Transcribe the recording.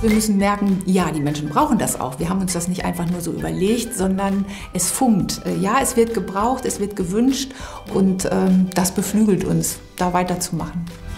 wir müssen merken, ja, die Menschen brauchen das auch. Wir haben uns das nicht einfach nur so überlegt, sondern es funkt. Ja, es wird gebraucht, es wird gewünscht und das beflügelt uns, da weiterzumachen.